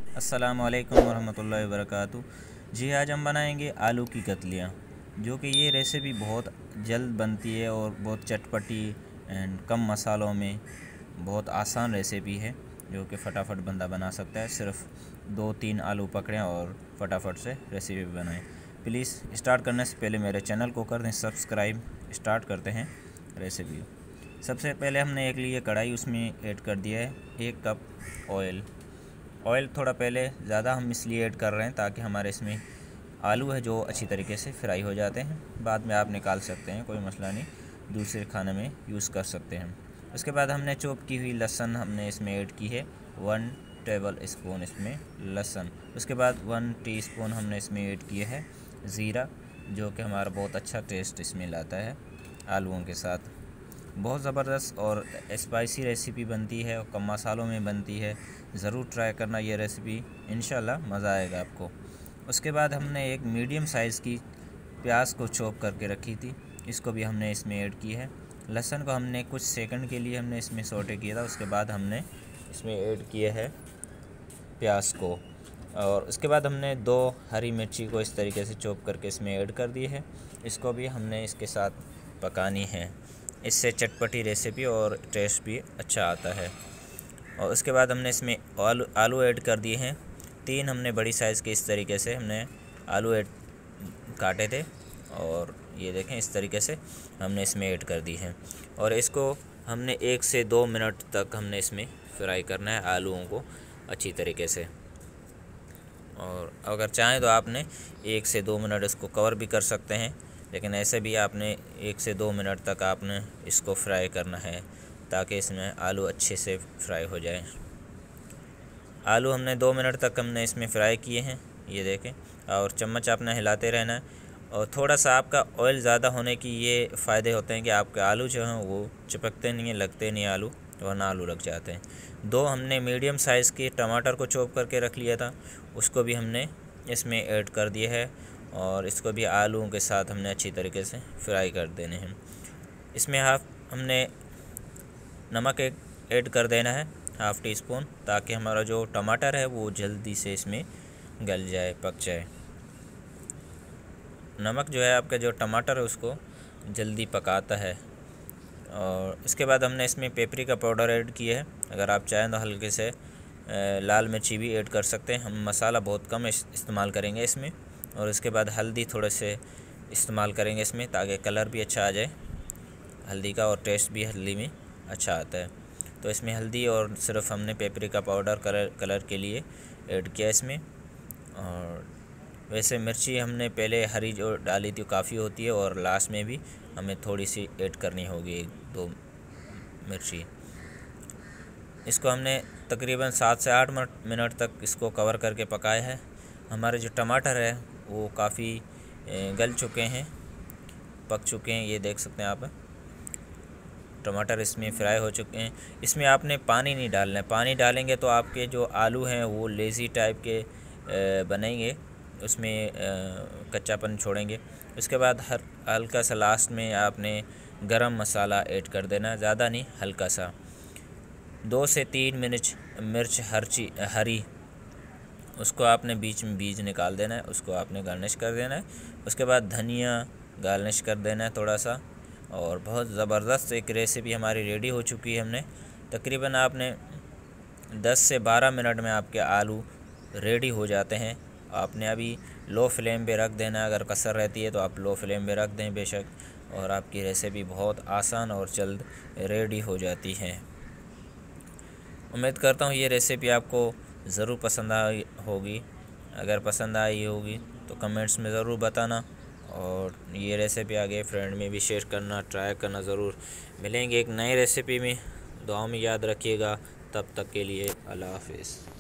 अस्सलामु अलैकुम वरहमतुल्लाहि वबरकातुहू। जी आज हम बनाएंगे आलू की कतलियाँ, जो कि ये रेसिपी बहुत जल्द बनती है और बहुत चटपटी एंड कम मसालों में बहुत आसान रेसिपी है, जो कि फटाफट बंदा बना सकता है। सिर्फ 2-3 आलू पकड़ें और फटाफट से रेसिपी बनाएं। प्लीज़ स्टार्ट करने से पहले मेरे चैनल को कर दें सब्सक्राइब। स्टार्ट करते हैं रेसिपी। सबसे पहले हमने एक लिए कढ़ाई, उसमें ऐड कर दिया है 1 कप ऑयल थोड़ा पहले ज़्यादा हम इसलिए ऐड कर रहे हैं ताकि हमारे इसमें आलू है जो अच्छी तरीके से फ्राई हो जाते हैं। बाद में आप निकाल सकते हैं, कोई मसला नहीं, दूसरे खाने में यूज़ कर सकते हैं। उसके बाद हमने चॉप की हुई लहसुन हमने इसमें ऐड की है, 1 टेबल स्पून इसमें लहसुन। उसके बाद 1 टीस्पून हमने इसमें ऐड किया है ज़ीरा, जो कि हमारा बहुत अच्छा टेस्ट इसमें लाता है आलूओं के साथ। बहुत ज़बरदस्त और स्पाइसी रेसिपी बनती है और कम मसालों में बनती है। ज़रूर ट्राई करना ये रेसिपी, इंशाल्लाह मज़ा आएगा आपको। उसके बाद हमने एक मीडियम साइज़ की प्याज को चॉप करके रखी थी, इसको भी हमने इसमें ऐड की है। लहसुन को हमने कुछ सेकंड के लिए हमने इसमें सौटे किया था। उसके बाद हमने इसमें ऐड किया है प्याज को, और उसके बाद हमने 2 हरी मिर्ची को इस तरीके से चॉप करके इसमें ऐड कर दी है। इसको भी हमने इसके साथ पकानी है, इससे चटपटी रेसिपी और टेस्ट भी अच्छा आता है। और उसके बाद हमने इसमें आलू ऐड कर दिए हैं। 3 हमने बड़ी साइज़ के इस तरीके से हमने आलू काटे थे, और ये देखें इस तरीके से हमने इसमें ऐड कर दी है। और इसको हमने 1 से 2 मिनट तक हमने इसमें फ्राई करना है आलूओं को अच्छी तरीके से। और अगर चाहें तो आपने 1 से 2 मिनट इसको कवर भी कर सकते हैं, लेकिन ऐसे भी आपने 1 से 2 मिनट तक आपने इसको फ्राई करना है ताकि इसमें आलू अच्छे से फ्राई हो जाए। आलू हमने 2 मिनट तक हमने इसमें फ्राई किए हैं, ये देखें। और चम्मच आपने हिलाते रहना है। और थोड़ा सा आपका ऑयल ज़्यादा होने की ये फ़ायदे होते हैं कि आपके आलू जो हैं वो चिपकते नहीं हैं, लगते नहीं आलू, वरना आलू लग जाते हैं। 2 हमने मीडियम साइज़ के टमाटर को चॉप करके रख लिया था, उसको भी हमने इसमें ऐड कर दिया है। और इसको भी आलूओं के साथ हमने अच्छी तरीके से फ्राई कर देने हैं। इसमें हमने नमक ऐड कर देना है, 1/2 टीस्पून, ताकि हमारा जो टमाटर है वो जल्दी से इसमें गल जाए, पक जाए। नमक जो है आपका जो टमाटर है उसको जल्दी पकाता है। और इसके बाद हमने इसमें पेपरिका पाउडर ऐड किया है। अगर आप चाहें तो हल्के से लाल मिर्ची भी ऐड कर सकते हैं। हम मसाला बहुत कम इस्तेमाल करेंगे इसमें। और इसके बाद हल्दी थोड़े से इस्तेमाल करेंगे इसमें, ताकि कलर भी अच्छा आ जाए हल्दी का, और टेस्ट भी हल्दी में अच्छा आता है। तो इसमें हल्दी और सिर्फ हमने पेपरिका पाउडर कलर के लिए ऐड किया इसमें। और वैसे मिर्ची हमने पहले हरी जो डाली थी काफ़ी होती है, और लास्ट में भी हमें थोड़ी सी ऐड करनी होगी, 1-2 मिर्ची। इसको हमने तकरीबन 7 से 8 मिनट तक इसको कवर करके पकाया है। हमारे जो टमाटर है वो काफ़ी गल चुके हैं, पक चुके हैं, ये देख सकते हैं आप। टमाटर इसमें फ्राई हो चुके हैं। इसमें आपने पानी नहीं डालना है, पानी डालेंगे तो आपके जो आलू हैं वो लेज़ी टाइप के बनेंगे, उसमें कच्चापन छोड़ेंगे। उसके बाद हल्का सा लास्ट में आपने गरम मसाला ऐड कर देना, ज़्यादा नहीं, हल्का सा। 2 से 3 मिर्च हरी, उसको आपने बीच में बीज निकाल देना है, उसको आपने गार्निश कर देना है। उसके बाद धनिया गार्निश कर देना है थोड़ा सा। और बहुत ज़बरदस्त एक रेसिपी हमारी रेडी हो चुकी है। हमने तकरीबन आपने 10 से 12 मिनट में आपके आलू रेडी हो जाते हैं। आपने अभी लो फ्लेम पे रख देना, अगर कसर रहती है तो आप लो फ्लेम पे रख दें बेशक, और आपकी रेसिपी बहुत आसान और जल्द रेडी हो जाती है। उम्मीद करता हूँ ये रेसिपी आपको ज़रूर पसंद आई होगी। अगर पसंद आई होगी तो कमेंट्स में ज़रूर बताना, और ये रेसिपी आगे फ्रेंड में भी शेयर करना, ट्राई करना ज़रूर। मिलेंगे एक नई रेसिपी में, दुआ में याद रखिएगा। तब तक के लिए अल्लाह हाफ़िज़।